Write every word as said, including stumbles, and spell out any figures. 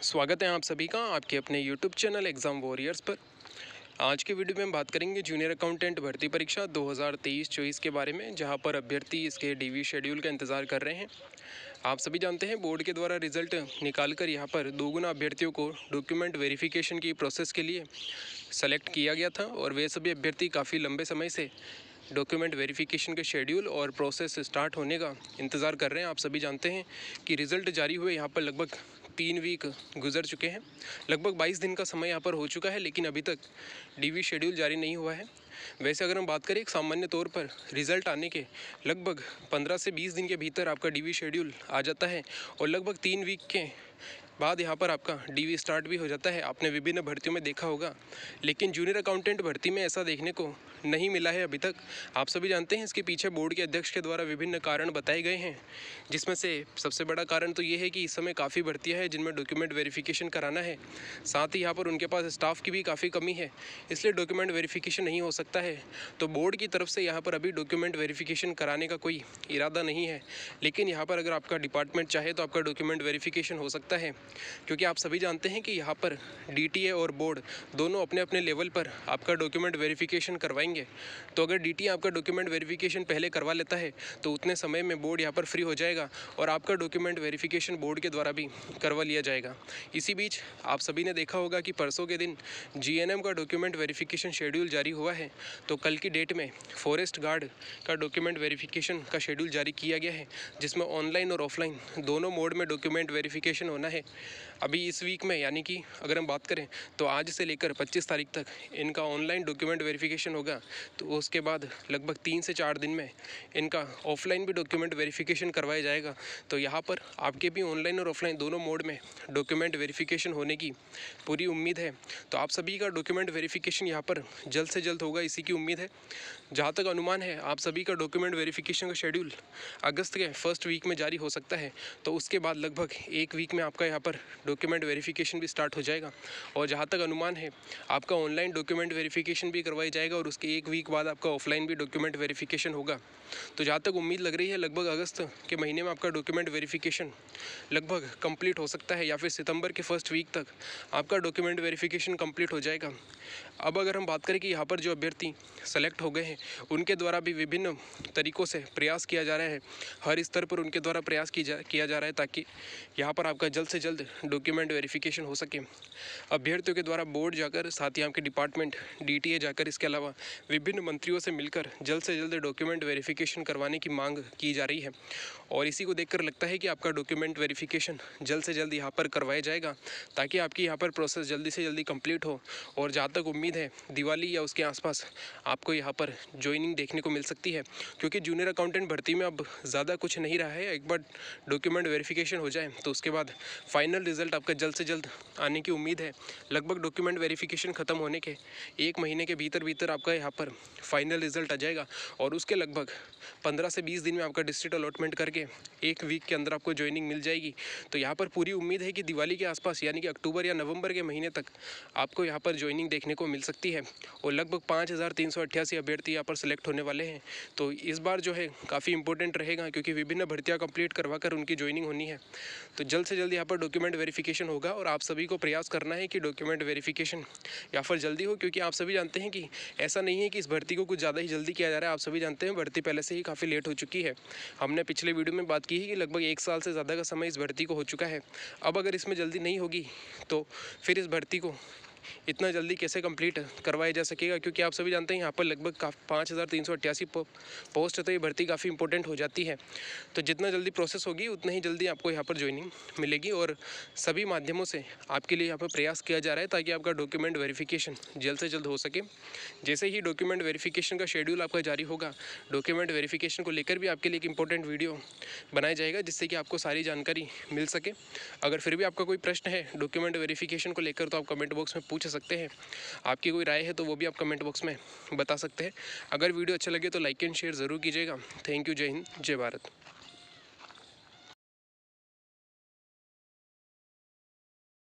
स्वागत है आप सभी का आपके अपने यूट्यूब चैनल एग्ज़ाम वॉरियर्स पर। आज के वीडियो में हम बात करेंगे जूनियर अकाउंटेंट भर्ती परीक्षा दो हज़ार तेईस चौबीस के बारे में, जहां पर अभ्यर्थी इसके डीवी शेड्यूल का इंतज़ार कर रहे हैं। आप सभी जानते हैं बोर्ड के द्वारा रिजल्ट निकालकर यहां पर दोगुना अभ्यर्थियों को डॉक्यूमेंट वेरिफिकेशन की प्रोसेस के लिए सेलेक्ट किया गया था और वे सभी अभ्यर्थी काफ़ी लंबे समय से डॉक्यूमेंट वेरिफिकेशन के शेड्यूल और प्रोसेस स्टार्ट होने का इंतज़ार कर रहे हैं। आप सभी जानते हैं कि रिज़ल्ट जारी हुए यहाँ पर लगभग तीन वीक गुजर चुके हैं, लगभग बाईस दिन का समय यहाँ पर हो चुका है, लेकिन अभी तक डीवी शेड्यूल जारी नहीं हुआ है। वैसे अगर हम बात करें एक सामान्य तौर पर रिज़ल्ट आने के लगभग पंद्रह से बीस दिन के भीतर आपका डीवी शेड्यूल आ जाता है और लगभग तीन वीक के बाद यहाँ पर आपका डीवी स्टार्ट भी हो जाता है। आपने विभिन्न भर्तियों में देखा होगा, लेकिन जूनियर अकाउंटेंट भर्ती में ऐसा देखने को नहीं मिला है अभी तक। आप सभी जानते हैं इसके पीछे बोर्ड के अध्यक्ष के द्वारा विभिन्न कारण बताए गए हैं, जिसमें से सबसे बड़ा कारण तो ये है कि इस समय काफ़ी भर्तियाँ हैं जिनमें डॉक्यूमेंट वेरिफिकेशन कराना है। साथ ही यहाँ पर उनके पास स्टाफ की भी काफ़ी कमी है, इसलिए डॉक्यूमेंट वेरिफिकेशन नहीं हो सकता है। तो बोर्ड की तरफ से यहाँ पर अभी डॉक्यूमेंट वेरिफिकेशन कराने का कोई इरादा नहीं है, लेकिन यहाँ पर अगर आपका डिपार्टमेंट चाहे तो आपका डॉक्यूमेंट वेरिफिकेशन हो सकता है, क्योंकि आप सभी जानते हैं कि यहाँ पर डीटीए और बोर्ड दोनों अपने अपने लेवल पर आपका डॉक्यूमेंट वेरिफिकेशन करवाएंगे। तो अगर डीटीए आपका डॉक्यूमेंट वेरिफिकेशन पहले करवा लेता है तो उतने समय में बोर्ड यहाँ पर फ्री हो जाएगा और आपका डॉक्यूमेंट वेरिफिकेशन बोर्ड के द्वारा भी करवा लिया जाएगा। इसी बीच आप सभी ने देखा होगा कि परसों के दिन जीएनएम का डॉक्यूमेंट वेरिफिकेशन शेड्यूल जारी हुआ है। तो कल की डेट में फॉरेस्ट गार्ड का डॉक्यूमेंट वेरिफिकेशन का शेड्यूल जारी किया गया है, जिसमें ऑनलाइन और ऑफलाइन दोनों मोड में डॉक्यूमेंट वेरिफिकेशन होना है। अभी इस वीक में, यानी कि अगर हम बात करें तो आज से लेकर पच्चीस तारीख तक इनका ऑनलाइन डॉक्यूमेंट वेरिफिकेशन होगा। तो उसके बाद लगभग तीन से चार दिन में इनका ऑफलाइन भी डॉक्यूमेंट वेरिफिकेशन करवाया जाएगा। तो यहाँ पर आपके भी ऑनलाइन और ऑफलाइन दोनों मोड में डॉक्यूमेंट वेरिफिकेशन होने की पूरी उम्मीद है। तो आप सभी का डॉक्यूमेंट वेरिफिकेशन यहाँ पर जल्द से जल्द होगा, इसी की उम्मीद है। जहाँ तक अनुमान है आप सभी का डॉक्यूमेंट वेरिफिकेशन का शेड्यूल अगस्त के फर्स्ट वीक में जारी हो सकता है। तो उसके बाद लगभग एक वीक में आपका यहाँ पर डॉक्यूमेंट वेरिफिकेशन भी स्टार्ट हो जाएगा और जहाँ तक अनुमान है आपका ऑनलाइन डॉक्यूमेंट वेरिफिकेशन भी करवाई जाएगा और उसके एक वीक बाद आपका ऑफलाइन भी डॉक्यूमेंट वेरिफिकेशन होगा। तो जहाँ तक उम्मीद लग रही है लगभग अगस्त के महीने में आपका डॉक्यूमेंट वेरिफिकेशन लगभग कंप्लीट हो सकता है, या फिर सितंबर के फर्स्ट वीक तक आपका डॉक्यूमेंट वेरिफिकेशन कंप्लीट हो जाएगा। अब अगर हम बात करें कि यहाँ पर जो अभ्यर्थी सेलेक्ट हो गए हैं उनके द्वारा भी विभिन्न तरीक़ों से प्रयास किया जा रहा है, हर स्तर पर उनके द्वारा प्रयास की जा किया जा रहा है ताकि यहाँ पर आपका जल्द से जल्द डॉक्यूमेंट वेरिफिकेशन हो सके। अभ्यर्थियों के द्वारा बोर्ड जाकर, साथ ही आपके डिपार्टमेंट डीटीए जाकर, इसके अलावा विभिन्न मंत्रियों से मिलकर जल्द से जल्द डॉक्यूमेंट वेरिफिकेशन करवाने की मांग की जा रही है और इसी को देखकर लगता है कि आपका डॉक्यूमेंट वेरिफिकेशन जल्द से जल्द यहाँ पर करवाया जाएगा ताकि आपकी यहाँ पर प्रोसेस जल्दी से जल्दी कंप्लीट हो। और जहाँ तक उम्मीद है दिवाली या उसके आसपास आपको यहाँ पर ज्वाइनिंग देखने को मिल सकती है, क्योंकि जूनियर अकाउंटेंट भर्ती में अब ज़्यादा कुछ नहीं रहा है। एक बार डॉक्यूमेंट वेरिफिकेशन हो जाए तो उसके बाद फाइनल रिजल्ट आपका जल्द से जल्द आने की उम्मीद है। लगभग डॉक्यूमेंट वेरिफिकेशन ख़त्म होने के एक महीने के भीतर भीतर आपका यहाँ पर फाइनल रिजल्ट आ जाएगा और उसके लगभग पंद्रह से बीस दिन में आपका डिस्ट्रिक्ट अलॉटमेंट करके एक वीक के अंदर आपको ज्वाइनिंग मिल जाएगी। तो यहाँ पर पूरी उम्मीद है कि दिवाली के आसपास, यानी कि अक्टूबर या नवंबर के महीने तक आपको यहाँ पर ज्वाइनिंग देखने को मिल सकती है और लगभग पाँच हज़ार तीन सौ अट्ठासी अभ्यर्थी यहाँ पर सेलेक्ट होने वाले हैं। तो इस बार जो है काफ़ी इंपॉर्टेंट रहेगा, क्योंकि विभिन्न भर्तियाँ कंप्लीट करवा कर उनकी ज्वाइनिंग होनी है। तो जल्द से जल्द यहाँ पर डॉक्यूमेंट वेरिफिकेशन होगा और आप सभी को प्रयास करना है कि डॉक्यूमेंट वेरिफिकेशन यहाँ पर जल्दी हो, क्योंकि आप सभी जानते हैं कि ऐसा नहीं है कि इस भर्ती को कुछ ज़्यादा ही जल्दी किया जा रहा है। आप सभी जानते हैं भर्ती पहले से ही काफ़ी लेट हो चुकी है। हमने पिछले वीडियो में बात की है कि लगभग एक साल से ज़्यादा का समय इस भर्ती को हो चुका है। अब अगर इसमें जल्दी नहीं होगी तो फिर इस भर्ती को इतना जल्दी कैसे कंप्लीट करवाया जा सकेगा, क्योंकि आप सभी जानते हैं यहाँ पर लगभग का पाँच हज़ार तीन सौ अट्ठासी पोस्ट है। तो ये भर्ती काफ़ी इंपॉर्टेंट हो जाती है। तो जितना जल्दी प्रोसेस होगी उतना ही जल्दी आपको यहाँ पर ज्वाइनिंग मिलेगी और सभी माध्यमों से आपके लिए यहाँ पर प्रयास किया जा रहा है ताकि आपका डॉक्यूमेंट वेरिफिकेशन जल्द से जल्द हो सके। जैसे ही डॉक्यूमेंट वेरिफिकेशन का शेड्यूल आपका जारी होगा, डॉक्यूमेंट वेरिफिकेशन को लेकर भी आपके लिए एक इंपॉर्टेंट वीडियो बनाया जाएगा, जिससे कि आपको सारी जानकारी मिल सके। अगर फिर भी आपका कोई प्रश्न है डॉक्यूमेंट वेरिफिकेशन को लेकर तो आप कमेंट बॉक्स में पूछ सकते हैं। आपकी कोई राय है तो वो भी आप कमेंट बॉक्स में बता सकते हैं। अगर वीडियो अच्छा लगे तो लाइक एंड शेयर ज़रूर कीजिएगा। Thank you. जय हिंद, जय भारत।